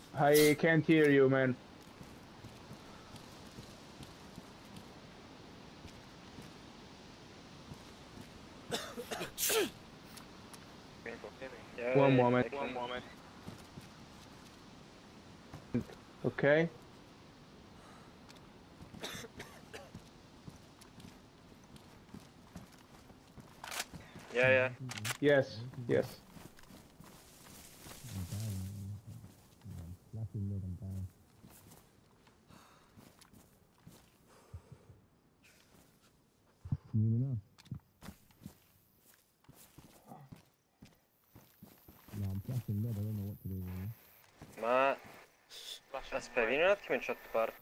I can't hear you, man. Yeah, One yeah, moment. I can- Okay. Yeah, yeah. Yes. Yes. Ma aspetta, vieni un attimo in chat part.